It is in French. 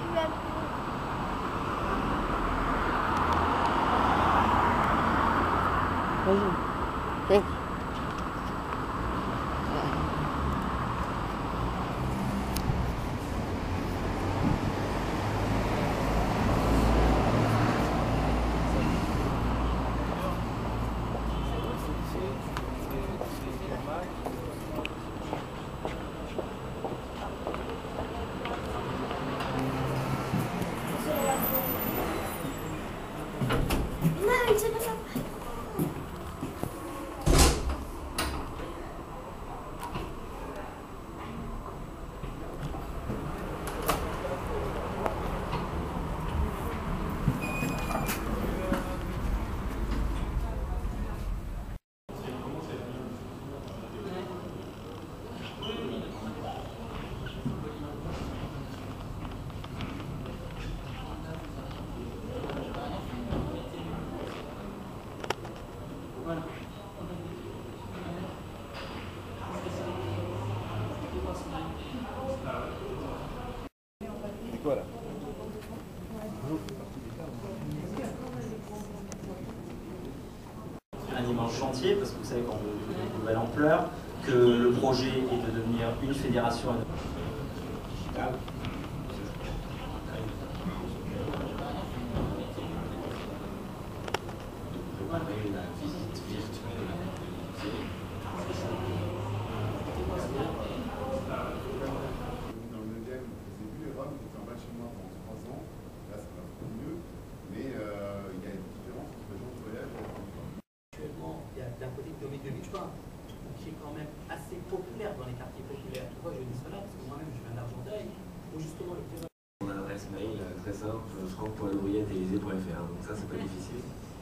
Vas-y. C'est quoi là? Un immense chantier, parce que vous savez qu'on veut une nouvelle ampleur, que le projet est de devenir une fédération digitale. Préparer la visite virtuelle du musée. Dans le 9e, j'ai vu les Roms qui étaient en bas de chez moi pendant 3 ans. Là, ça va beaucoup mieux. Mais il y a une différence entre les gens qui voyagent et les gens qui voyagent. Actuellement, il y a d'un côté Théomédie de Vichepin, qui est quand même assez populaire dans les quartiers populaires. Pourquoi je dis cela? Parce que moi-même, je viens d'Argenteuil, où justement le président. Mon adresse mail très simple, franck.lobriette@elysée.fr, donc ça c'est pas difficile.